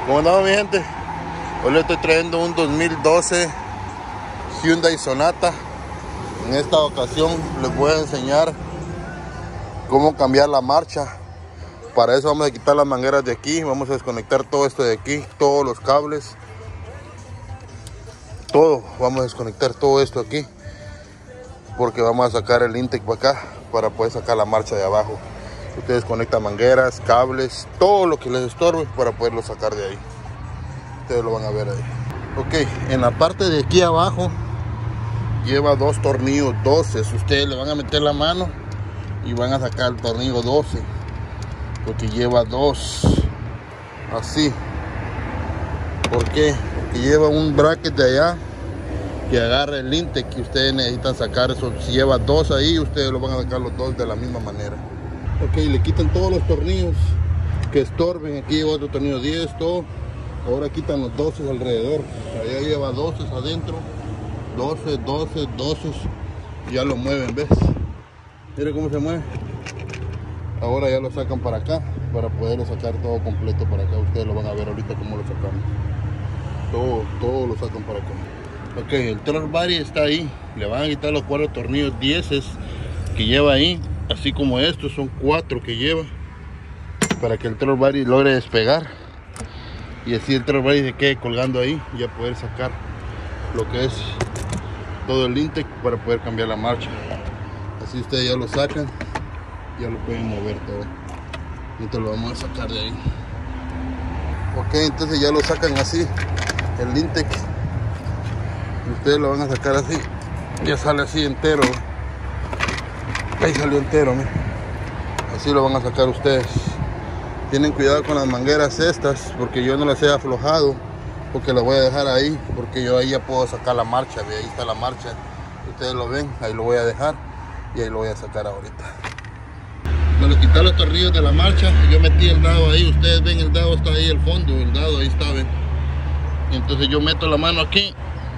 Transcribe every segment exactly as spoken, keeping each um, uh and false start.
¿Cómo andamos, mi gente? Hoy les estoy trayendo un dos mil doce Hyundai Sonata. En esta ocasión les voy a enseñar cómo cambiar la marcha. Para eso vamos a quitar las mangueras de aquí, vamos a desconectar todo esto de aquí, todos los cables, todo, vamos a desconectar todo esto aquí, porque vamos a sacar el intake para acá, para poder sacar la marcha de abajo. Ustedes conectan mangueras, cables, todo lo que les estorbe para poderlo sacar de ahí. Ustedes lo van a ver ahí. Ok, en la parte de aquí abajo lleva dos tornillos doce. Ustedes le van a meter la mano y van a sacar el tornillo doce, porque lleva dos, así. ¿Por qué? Porque lleva un bracket de allá que agarra el intake que ustedes necesitan sacar. Eso, si lleva dos ahí, ustedes lo van a sacar los dos de la misma manera. Ok, le quitan todos los tornillos que estorben. Aquí lleva otro tornillo diez, todo. Ahora quitan los doce alrededor. Allá lleva doce adentro, doce, doce, doce. Ya lo mueven, ¿ves? Mira cómo se mueve. Ahora ya lo sacan para acá, para poderlo sacar todo completo para acá. Ustedes lo van a ver ahorita cómo lo sacamos. Todo, todo lo sacan para acá. Ok, el throttle body está ahí. Le van a quitar los cuatro tornillos diez que lleva ahí. Así como estos son cuatro que lleva, para que el throttle body logre despegar. Y así el throttle body se quede colgando ahí. Y ya poder sacar lo que es todo el intake para poder cambiar la marcha. Así ustedes ya lo sacan, ya lo pueden mover todo. Entonces lo vamos a sacar de ahí. Ok, entonces ya lo sacan así, el intake. Ustedes lo van a sacar así, ya sale así entero. Ahí salió entero, mira. Así lo van a sacar ustedes. Tienen cuidado con las mangueras estas, porque yo no las he aflojado, porque las voy a dejar ahí, porque yo ahí ya puedo sacar la marcha. De ahí está la marcha, ustedes lo ven, ahí lo voy a dejar y ahí lo voy a sacar ahorita. Bueno, quitar los tornillos de la marcha, yo metí el dado ahí. Ustedes ven, el dado está ahí, el fondo, el dado ahí está, ven. Y entonces yo meto la mano aquí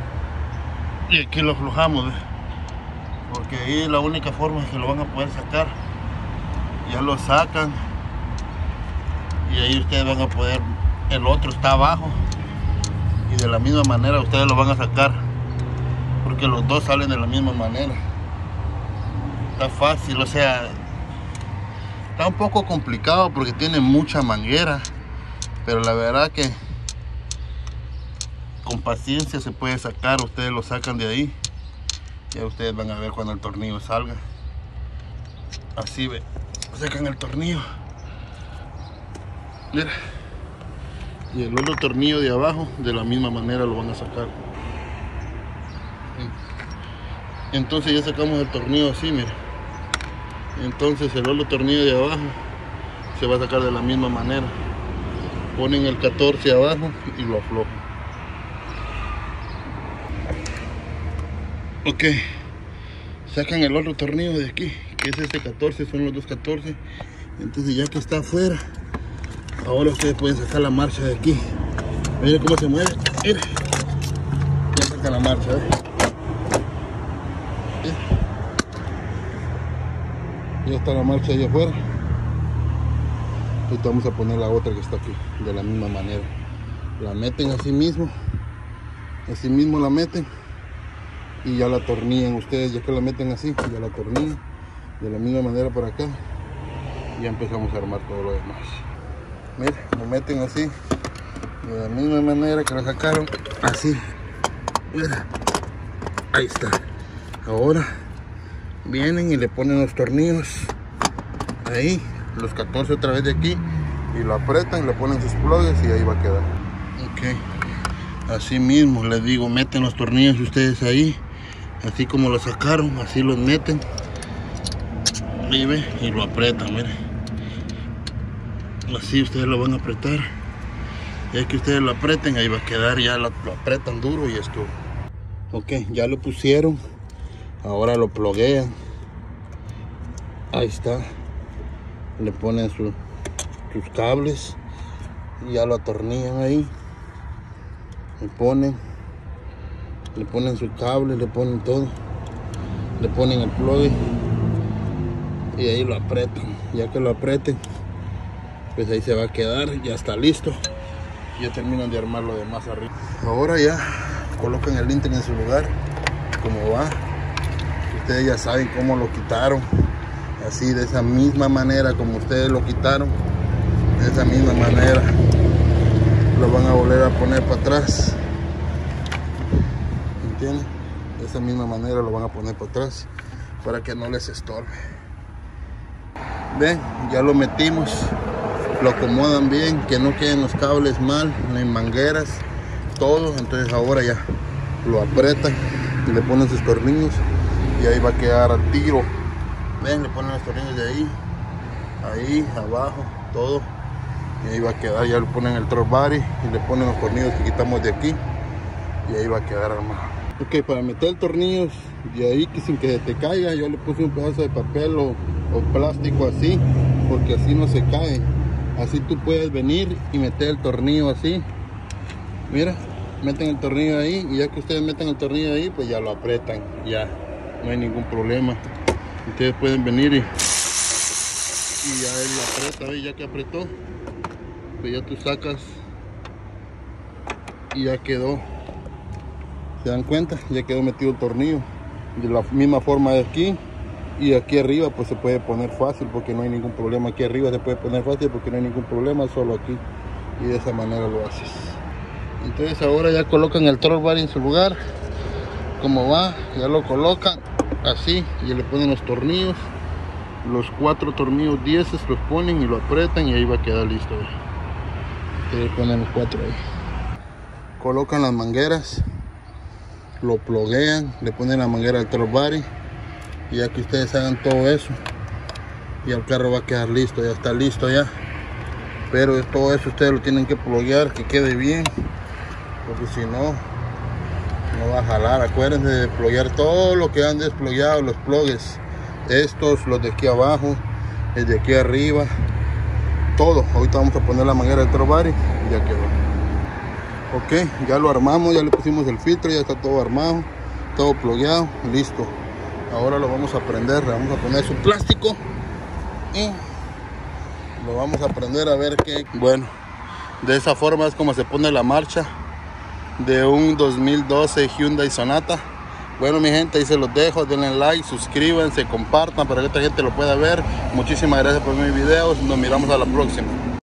y aquí lo aflojamos, ¿ves? Porque ahí es la única forma que lo van a poder sacar. Ya lo sacan y ahí ustedes van a poder, el otro está abajo y de la misma manera ustedes lo van a sacar, porque los dos salen de la misma manera. Está fácil, o sea, está un poco complicado porque tiene mucha manguera, pero la verdad que con paciencia se puede sacar. Ustedes lo sacan de ahí. Ya ustedes van a ver cuando el tornillo salga. Así ve, sacan el tornillo. Mira. Y el otro tornillo de abajo de la misma manera lo van a sacar. Entonces ya sacamos el tornillo así, mira. Entonces el otro tornillo de abajo se va a sacar de la misma manera. Ponen el catorce abajo y lo aflojan. Ok, sacan el otro tornillo de aquí, que es este catorce, son los dos catorce. Entonces ya que está afuera, ahora ustedes pueden sacar la marcha de aquí. Miren cómo se mueve, miren. Ya saca la marcha, ¿eh? Ya está la marcha ahí afuera. Ahorita vamos a poner la otra que está aquí, de la misma manera. La meten así mismo, así mismo la meten. Y ya la atornillan ustedes, ya que la meten así, ya la atornillan de la misma manera para acá. Y ya empezamos a armar todo lo demás. Miren, lo meten así, de la misma manera que la sacaron, así. Mira, ahí está. Ahora vienen y le ponen los tornillos ahí, los catorce otra vez de aquí, y lo apretan, le ponen sus plugs y ahí va a quedar. Ok, así mismo les digo, meten los tornillos ustedes ahí. Así como lo sacaron, así los meten y, ve, y lo apretan, miren. Así ustedes lo van a apretar. Ya que ustedes lo aprieten, ahí va a quedar. Ya lo, lo apretan duro y esto. Ok, ya lo pusieron. Ahora lo pluguean. Ahí está. Le ponen su, sus cables y ya lo atornillan ahí. Le ponen le ponen su cable, le ponen todo, le ponen el plug y ahí lo apretan. Ya que lo aprieten, pues ahí se va a quedar, ya está listo. y ya terminan de armar lo demás arriba. Ahora ya colocan el Intec en su lugar, como va. Ustedes ya saben cómo lo quitaron, así de esa misma manera como ustedes lo quitaron, de esa misma manera lo van a volver a poner para atrás, ¿entienden? De esa misma manera lo van a poner para atrás para que no les estorbe. Ven, ya lo metimos, lo acomodan bien, que no queden los cables mal, ni mangueras, todo. Entonces ahora ya lo apretan y le ponen sus tornillos y ahí va a quedar al tiro. Ven, le ponen los tornillos de ahí, ahí, abajo, todo, y ahí va a quedar. Ya le ponen el throttle body y le ponen los tornillos que quitamos de aquí y ahí va a quedar armado. Ok, para meter tornillos de ahí que sin que se te caiga, yo le puse un pedazo de papel o, o plástico así, porque así no se cae. Así tú puedes venir y meter el tornillo así. Mira, meten el tornillo ahí y ya que ustedes meten el tornillo ahí, pues ya lo apretan, ya no hay ningún problema. Ustedes pueden venir y, y ya él lo aprieta, ¿ves? Ya que apretó, pues ya tú sacas y ya quedó. ¿Se dan cuenta? Ya quedó metido el tornillo. De la misma forma de aquí. Y aquí arriba pues se puede poner fácil porque no hay ningún problema. Aquí arriba se puede poner fácil porque no hay ningún problema, solo aquí. Y de esa manera lo haces. Entonces ahora ya colocan el throttle body en su lugar. Como va, ya lo colocan así. Y le ponen los tornillos. Los cuatro tornillos dieces los ponen y lo apretan y ahí va a quedar listo. Ustedes ponen los cuatro ahí. Colocan las mangueras. Lo ploguean, le ponen la manguera al throttle body y ya que ustedes hagan todo eso y el carro va a quedar listo, ya está listo ya. Pero todo eso ustedes lo tienen que ploguear, que quede bien, porque si no no va a jalar. Acuérdense de ploguear todo lo que han desplogueado, los plogues, estos, los de aquí abajo, el de aquí arriba, todo. Ahorita vamos a poner la manguera del throttle body y ya quedó. Ok, ya lo armamos, ya le pusimos el filtro, ya está todo armado, todo plogueado, listo. Ahora lo vamos a prender, le vamos a poner su plástico y lo vamos a prender a ver qué. Bueno, de esa forma es como se pone la marcha de un dos mil doce Hyundai Sonata. Bueno mi gente, ahí se los dejo, denle like, suscríbanse, compartan para que esta gente lo pueda ver. Muchísimas gracias por mis videos, nos miramos a la próxima.